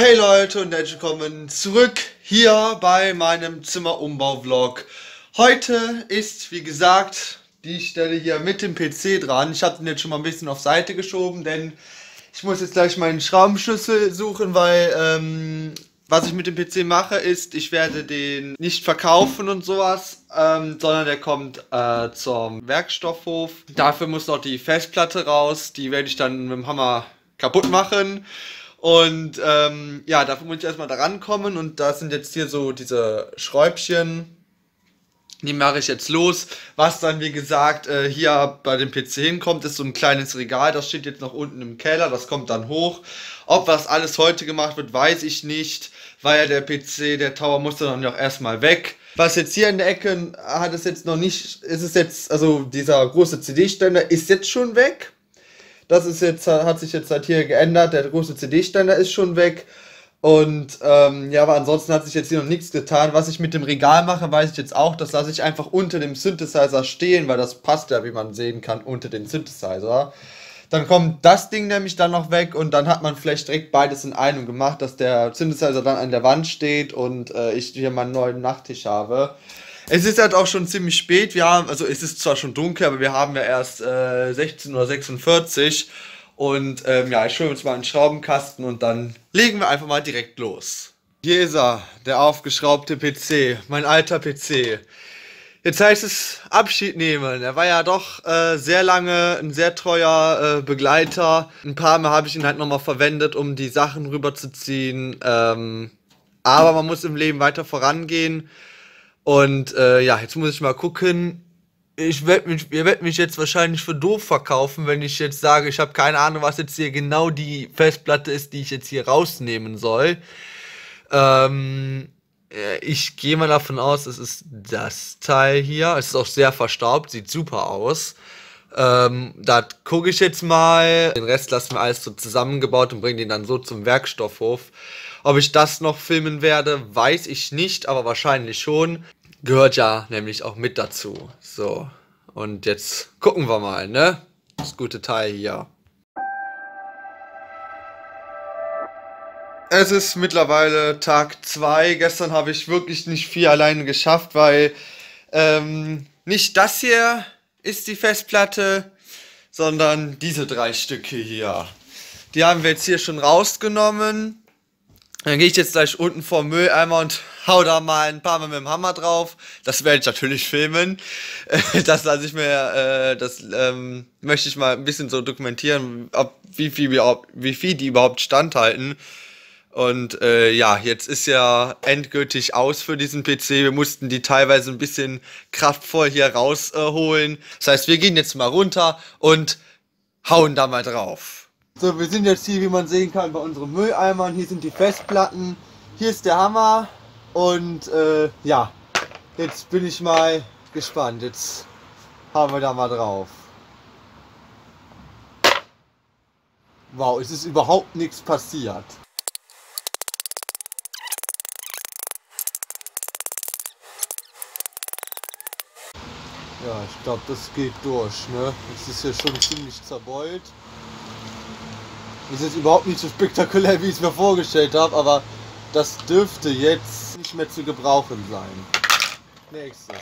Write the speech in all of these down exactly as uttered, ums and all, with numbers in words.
Hey Leute und herzlich willkommen zurück hier bei meinem Zimmerumbau-Vlog. Heute ist, wie gesagt, die Stelle hier mit dem P C dran. Ich habe den jetzt schon mal ein bisschen auf Seite geschoben, denn ich muss jetzt gleich meinen Schraubenschlüssel suchen, weil ähm, was ich mit dem P C mache ist, ich werde den nicht verkaufen und sowas, ähm, sondern der kommt äh, zum Werkstoffhof. Dafür muss noch die Festplatte raus, die werde ich dann mit dem Hammer kaputt machen. Und ähm, ja, dafür muss ich erstmal da rankommen und da sind jetzt hier so diese Schräubchen, die mache ich jetzt los. Was dann, wie gesagt, äh, hier bei dem P C hinkommt, ist so ein kleines Regal, das steht jetzt noch unten im Keller, das kommt dann hoch. Ob das alles heute gemacht wird, weiß ich nicht, weil ja der P C, der Tower musste dann auch erstmal weg. Was jetzt hier in der Ecke hat es jetzt noch nicht, ist es jetzt, also dieser große C D-Ständer ist jetzt schon weg. Das ist jetzt, hat sich jetzt seit hier geändert, der große C D-Ständer ist schon weg. Und ähm, ja, aber ansonsten hat sich jetzt hier noch nichts getan. Was ich mit dem Regal mache, weiß ich jetzt auch. Das lasse ich einfach unter dem Synthesizer stehen, weil das passt ja, wie man sehen kann, unter den Synthesizer. Dann kommt das Ding nämlich dann noch weg und dann hat man vielleicht direkt beides in einem gemacht, dass der Synthesizer dann an der Wand steht und äh, ich hier meinen neuen Nachttisch habe. Es ist halt auch schon ziemlich spät, wir haben, also es ist zwar schon dunkel, aber wir haben ja erst äh, sechzehn Uhr sechsundvierzig und ähm, ja, ich hole uns mal einen Schraubenkasten und dann legen wir einfach mal direkt los. Hier ist er, der aufgeschraubte P C, mein alter P C. Jetzt heißt es Abschied nehmen. Er war ja doch äh, sehr lange ein sehr treuer äh, Begleiter. Ein paar Mal habe ich ihn halt nochmal verwendet, um die Sachen rüberzuziehen. Ähm, aber man muss im Leben weiter vorangehen. Und äh, ja, jetzt muss ich mal gucken. Ich werd mich, ihr werdet mich jetzt wahrscheinlich für doof verkaufen, wenn ich jetzt sage, ich habe keine Ahnung, was jetzt hier genau die Festplatte ist, die ich jetzt hier rausnehmen soll. Ähm, ich gehe mal davon aus, es ist das Teil hier. Es ist auch sehr verstaubt, sieht super aus. Ähm, da gucke ich jetzt mal. Den Rest lassen wir alles so zusammengebaut und bringen den dann so zum Werkstoffhof. Ob ich das noch filmen werde, weiß ich nicht, aber wahrscheinlich schon. Gehört ja nämlich auch mit dazu. So, und jetzt gucken wir mal, ne? Das gute Teil hier. Es ist mittlerweile Tag zwei. Gestern habe ich wirklich nicht viel alleine geschafft, weil ähm, nicht das hier ist die Festplatte, sondern diese drei Stücke hier. Die haben wir jetzt hier schon rausgenommen. Dann gehe ich jetzt gleich unten vor Mülleimer und hau da mal ein paar Mal mit dem Hammer drauf. Das werde ich natürlich filmen. Das lasse ich mir, äh, das ähm, möchte ich mal ein bisschen so dokumentieren, ob, wie, viel, wie viel die überhaupt standhalten. Und äh, ja, jetzt ist ja endgültig aus für diesen P C. Wir mussten die teilweise ein bisschen kraftvoll hier rausholen. Äh, das heißt, wir gehen jetzt mal runter und hauen da mal drauf. So, wir sind jetzt hier, wie man sehen kann, bei unseren Mülleimern. Hier sind die Festplatten. Hier ist der Hammer. Und äh, ja, jetzt bin ich mal gespannt. Jetzt hauen wir da mal drauf. Wow, es ist überhaupt nichts passiert. Ja, ich glaube, das geht durch, ne? Es ist hier schon ziemlich zerbeult. Das ist jetzt überhaupt nicht so spektakulär, wie ich es mir vorgestellt habe, aber das dürfte jetzt nicht mehr zu gebrauchen sein. Nächstes.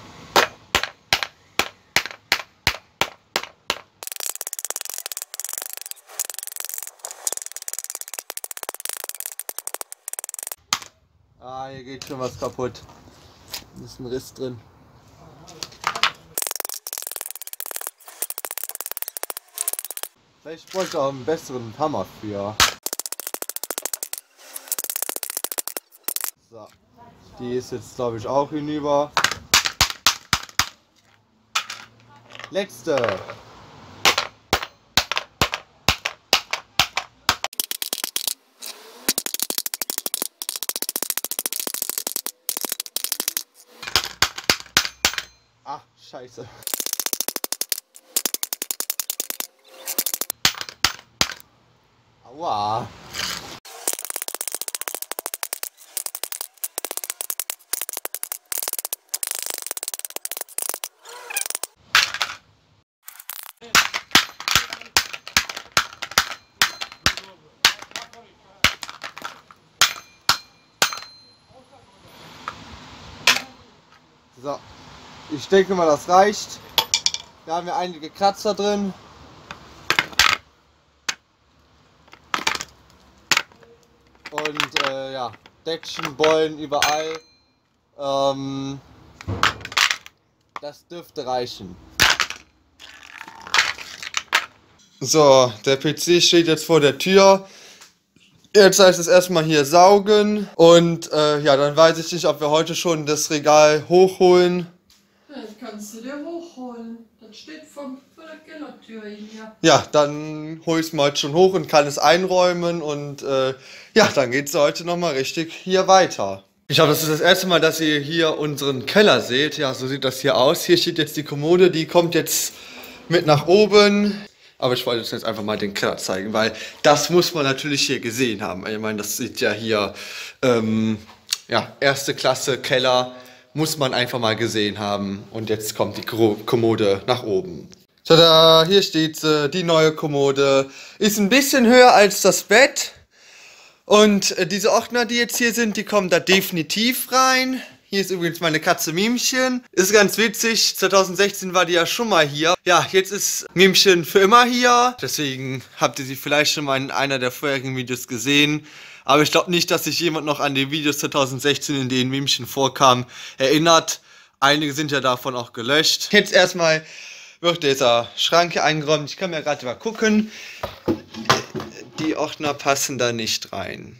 Ah, hier geht schon was kaputt. Da ist ein Riss drin. Vielleicht bräuchte ich auch einen besseren Hammer für. So, die ist jetzt, glaube ich, auch hinüber. Letzte. Ach, scheiße. Aua. So, ich denke mal, das reicht. Wir haben ja einige Kratzer drin. Und äh, ja, Deckchen, Bollen überall. Ähm, das dürfte reichen. So, der P C steht jetzt vor der Tür. Jetzt heißt es erstmal hier saugen. Und äh, ja, dann weiß ich nicht, ob wir heute schon das Regal hochholen. Ja, das kannst du dir hochholen. Das steht vom, vor der Kellertür hier. Ja, dann hole ich es mal heute schon hoch und kann es einräumen. Und äh, ja, dann geht es heute nochmal richtig hier weiter. Ich glaube, das ist das erste Mal, dass ihr hier unseren Keller seht. Ja, so sieht das hier aus. Hier steht jetzt die Kommode, die kommt jetzt mit nach oben. Aber ich wollte euch jetzt einfach mal den Keller zeigen, weil das muss man natürlich hier gesehen haben. Ich meine, das sieht ja hier, ähm, ja, erste Klasse Keller muss man einfach mal gesehen haben. Und jetzt kommt die Kommode nach oben. Tada, hier steht sie, die neue Kommode. Ist ein bisschen höher als das Bett. Und äh, diese Ordner, die jetzt hier sind, die kommen da definitiv rein. Hier ist übrigens meine Katze Mimchen. Ist ganz witzig, zwanzig sechzehn war die ja schon mal hier. Ja, jetzt ist Mimchen für immer hier. Deswegen habt ihr sie vielleicht schon mal in einer der vorherigen Videos gesehen. Aber ich glaube nicht, dass sich jemand noch an die Videos zwanzig sechzehn, in denen Mimchen vorkam, erinnert. Einige sind ja davon auch gelöscht. Jetzt erstmal wird dieser Schrank hier eingeräumt. Ich kann mir gerade mal gucken. Die Ordner passen da nicht rein.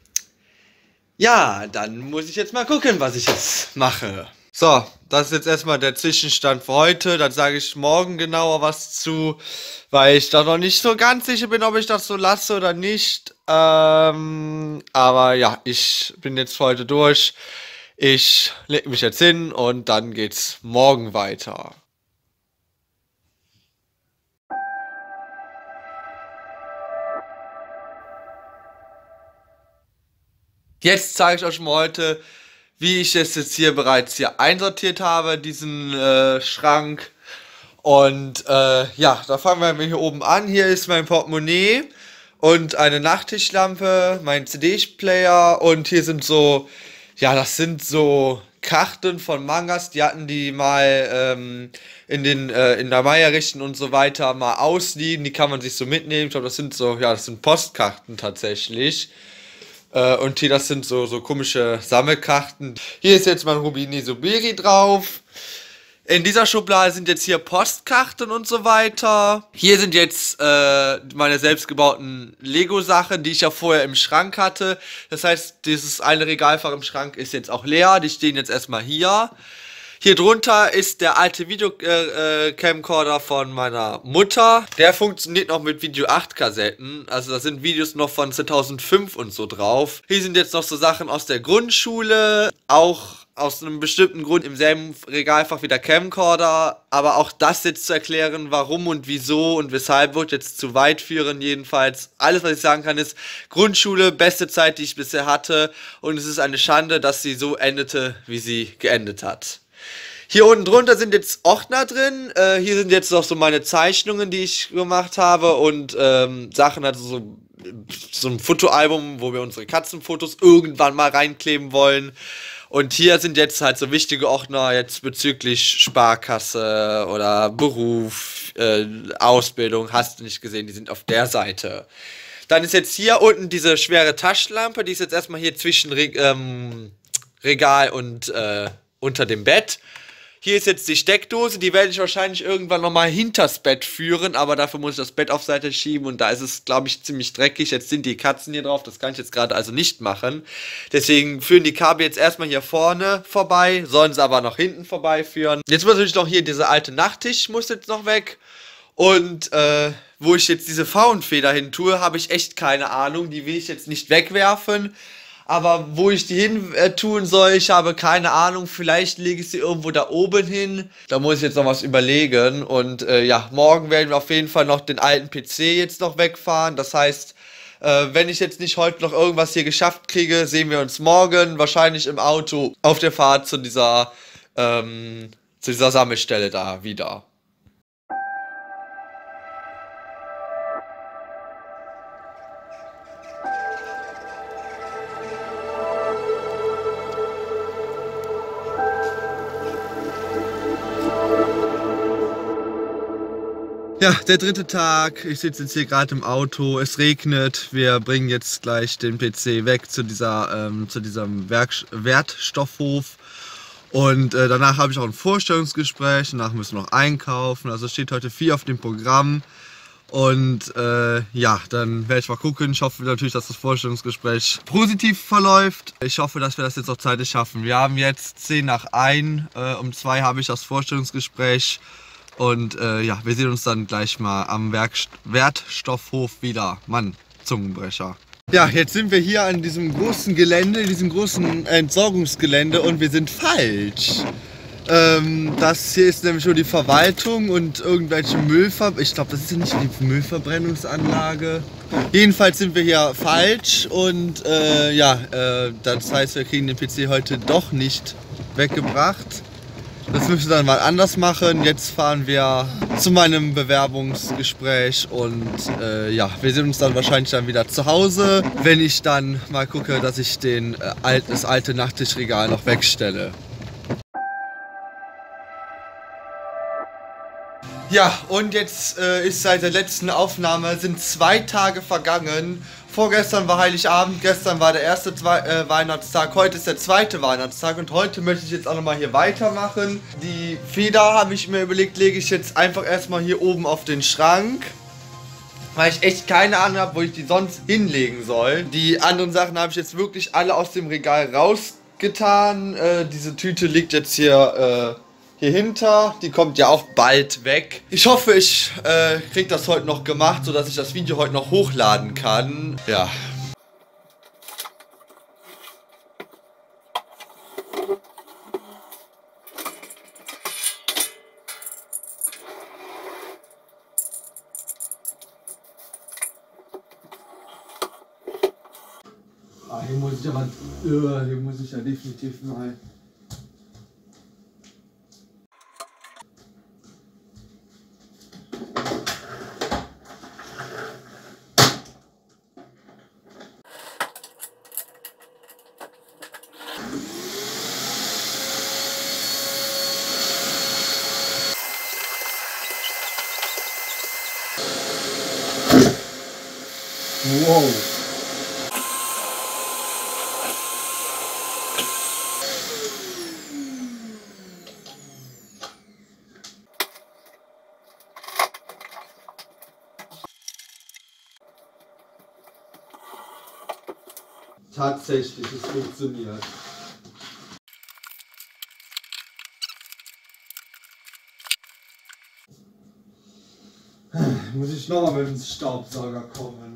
Ja, dann muss ich jetzt mal gucken, was ich jetzt mache. So, das ist jetzt erstmal der Zwischenstand für heute. Dann sage ich morgen genauer was zu, weil ich da noch nicht so ganz sicher bin, ob ich das so lasse oder nicht. Ähm, aber ja, ich bin jetzt für heute durch. Ich lege mich jetzt hin und dann geht's morgen weiter. Jetzt zeige ich euch mal heute, wie ich es jetzt hier bereits hier einsortiert habe, diesen äh, Schrank. Und äh, ja, da fangen wir hier oben an. Hier ist mein Portemonnaie und eine Nachttischlampe, mein C D-Player und hier sind so, ja, das sind so Karten von Mangas, die hatten die mal ähm, in den äh, in der Meierrichten und so weiter mal ausliehen, die kann man sich so mitnehmen. Ich glaube, das sind so, ja, das sind Postkarten tatsächlich. Äh, und hier, das sind so, so komische Sammelkarten. Hier ist jetzt mein Rubini Subiri drauf. In dieser Schublade sind jetzt hier Postkarten und so weiter. Hier sind jetzt äh, meine selbstgebauten Lego-Sachen, die ich ja vorher im Schrank hatte. Das heißt, dieses eine Regalfach im Schrank ist jetzt auch leer. Die stehen jetzt erstmal hier. Hier drunter ist der alte Videocamcorder äh, von meiner Mutter. Der funktioniert noch mit Video acht Kassetten. Also da sind Videos noch von zweitausendfünf und so drauf. Hier sind jetzt noch so Sachen aus der Grundschule. Auch aus einem bestimmten Grund im selben Regalfach wie der Camcorder. Aber auch das jetzt zu erklären, warum und wieso und weshalb, wird jetzt zu weit führen jedenfalls. Alles, was ich sagen kann, ist Grundschule, beste Zeit, die ich bisher hatte. Und es ist eine Schande, dass sie so endete, wie sie geendet hat. Hier unten drunter sind jetzt Ordner drin. Äh, hier sind jetzt noch so meine Zeichnungen, die ich gemacht habe und ähm, Sachen, also so, so ein Fotoalbum, wo wir unsere Katzenfotos irgendwann mal reinkleben wollen. Und hier sind jetzt halt so wichtige Ordner jetzt bezüglich Sparkasse oder Beruf, äh, Ausbildung, hast du nicht gesehen, die sind auf der Seite. Dann ist jetzt hier unten diese schwere Taschenlampe, die ist jetzt erstmal hier zwischen Re ähm, Regal und äh, unter dem Bett. Hier ist jetzt die Steckdose, die werde ich wahrscheinlich irgendwann nochmal hinters Bett führen, aber dafür muss ich das Bett auf Seite schieben und da ist es, glaube ich, ziemlich dreckig. Jetzt sind die Katzen hier drauf, das kann ich jetzt gerade also nicht machen. Deswegen führen die Kabel jetzt erstmal hier vorne vorbei, sollen sie aber noch hinten vorbeiführen. Jetzt muss natürlich noch hier dieser alte Nachttisch, muss jetzt noch weg. Und äh, wo ich jetzt diese Faunfeder hin tue, habe ich echt keine Ahnung, die will ich jetzt nicht wegwerfen. Aber wo ich die hin äh, tun soll, ich habe keine Ahnung. Vielleicht lege ich sie irgendwo da oben hin. Da muss ich jetzt noch was überlegen. Und äh, ja, morgen werden wir auf jeden Fall noch den alten P C jetzt noch wegfahren. Das heißt, äh, wenn ich jetzt nicht heute noch irgendwas hier geschafft kriege, sehen wir uns morgen wahrscheinlich im Auto auf der Fahrt zu dieser, ähm, zu dieser Sammelstelle da wieder. Ja, der dritte Tag. Ich sitze jetzt hier gerade im Auto. Es regnet. Wir bringen jetzt gleich den P C weg zu, dieser, ähm, zu diesem Werk Wertstoffhof. Und äh, danach habe ich auch ein Vorstellungsgespräch. Danach müssen wir noch einkaufen. Also steht heute viel auf dem Programm. Und äh, ja, dann werde ich mal gucken. Ich hoffe natürlich, dass das Vorstellungsgespräch positiv verläuft. Ich hoffe, dass wir das jetzt auch zeitlich schaffen. Wir haben jetzt zehn nach eins. Äh, um zwei habe ich das Vorstellungsgespräch. Und äh, ja, wir sehen uns dann gleich mal am Werk Wertstoffhof wieder. Mann, Zungenbrecher. Ja, jetzt sind wir hier an diesem großen Gelände, diesem großen Entsorgungsgelände und wir sind falsch. Ähm, das hier ist nämlich nur die Verwaltung und irgendwelche Müllver... Ich glaube, das ist ja nicht die Müllverbrennungsanlage. Jedenfalls sind wir hier falsch und äh, ja, äh, das heißt, wir kriegen den P C heute doch nicht weggebracht. Das müssen wir dann mal anders machen. Jetzt fahren wir zu meinem Bewerbungsgespräch und äh, ja, wir sehen uns dann wahrscheinlich dann wieder zu Hause, wenn ich dann mal gucke, dass ich den, äh, alt, das alte Nachttischregal noch wegstelle. Ja, und jetzt äh, ist seit der letzten Aufnahme sind zwei Tage vergangen. Vorgestern war Heiligabend, gestern war der erste Zwei äh, Weihnachtstag, heute ist der zweite Weihnachtstag und heute möchte ich jetzt auch nochmal hier weitermachen. Die Feder habe ich mir überlegt, lege ich jetzt einfach erstmal hier oben auf den Schrank, weil ich echt keine Ahnung habe, wo ich die sonst hinlegen soll. Die anderen Sachen habe ich jetzt wirklich alle aus dem Regal rausgetan. Äh, diese Tüte liegt jetzt hier... Äh, Hier hinter, die kommt ja auch bald weg. Ich hoffe, ich äh, kriege das heute noch gemacht, sodass ich das Video heute noch hochladen kann. Ja. Ah, hier muss ich aber, uh, hier muss ich ja definitiv mal. Wow. Tatsächlich, es funktioniert. Muss ich nochmal mit dem Staubsauger kommen.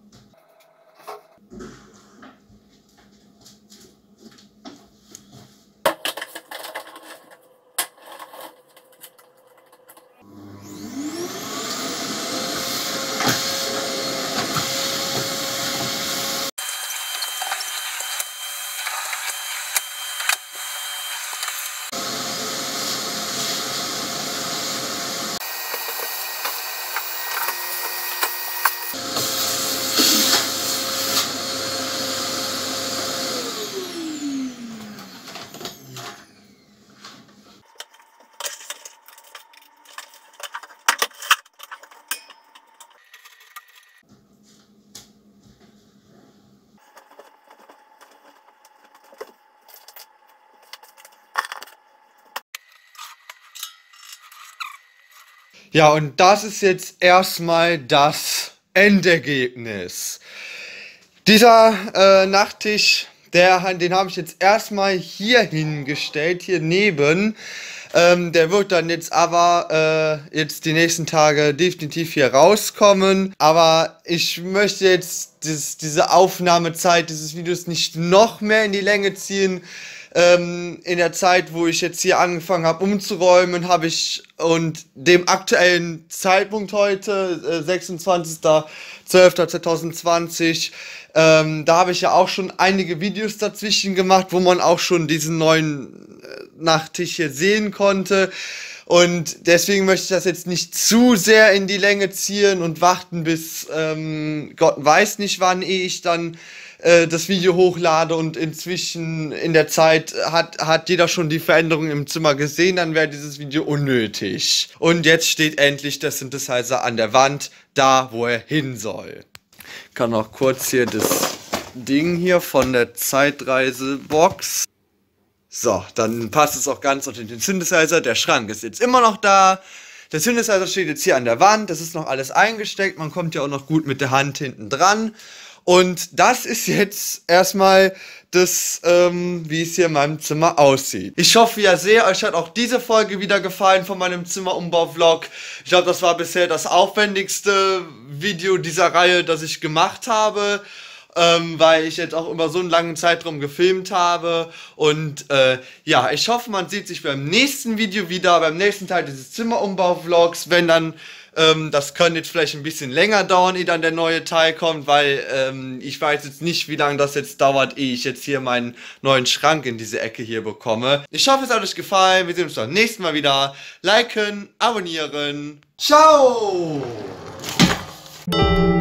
Ja, und das ist jetzt erstmal das Endergebnis. Dieser äh, Nachttisch, der, den habe ich jetzt erstmal hier hingestellt, hier neben. Ähm, der wird dann jetzt aber äh, jetzt die nächsten Tage definitiv hier rauskommen. Aber ich möchte jetzt das, diese Aufnahmezeit dieses Videos nicht noch mehr in die Länge ziehen. Ähm, in der Zeit, wo ich jetzt hier angefangen habe umzuräumen, habe ich und dem aktuellen Zeitpunkt heute, äh, sechsundzwanzigster zwölfter zweitausendzwanzig, ähm, da habe ich ja auch schon einige Videos dazwischen gemacht, wo man auch schon diesen neuen äh, Nachttisch hier sehen konnte. Und deswegen möchte ich das jetzt nicht zu sehr in die Länge ziehen und warten bis ähm, Gott weiß nicht wann, ehe ich dann äh, das Video hochlade und inzwischen in der Zeit hat, hat jeder schon die Veränderung im Zimmer gesehen, dann wäre dieses Video unnötig. Und jetzt steht endlich der Synthesizer an der Wand, da wo er hin soll. Ich kann noch kurz hier das Ding hier von der Zeitreisebox. So, dann passt es auch ganz unter den Synthesizer. Der Schrank ist jetzt immer noch da. Der Synthesizer steht jetzt hier an der Wand. Das ist noch alles eingesteckt. Man kommt ja auch noch gut mit der Hand hinten dran. Und das ist jetzt erstmal das, ähm, wie es hier in meinem Zimmer aussieht. Ich hoffe ja sehr, euch hat auch diese Folge wieder gefallen von meinem Zimmerumbau-Vlog. Ich glaube, das war bisher das aufwendigste Video dieser Reihe, das ich gemacht habe. Ähm, weil ich jetzt auch über so einen langen Zeitraum gefilmt habe. Und äh, ja, ich hoffe, man sieht sich beim nächsten Video wieder, beim nächsten Teil dieses Zimmerumbau-Vlogs, wenn dann, ähm, das könnte jetzt vielleicht ein bisschen länger dauern, ehe dann der neue Teil kommt, weil ähm, ich weiß jetzt nicht, wie lange das jetzt dauert, ehe ich jetzt hier meinen neuen Schrank in diese Ecke hier bekomme. Ich hoffe, es hat euch gefallen. Wir sehen uns beim nächsten Mal wieder. Liken, abonnieren. Ciao!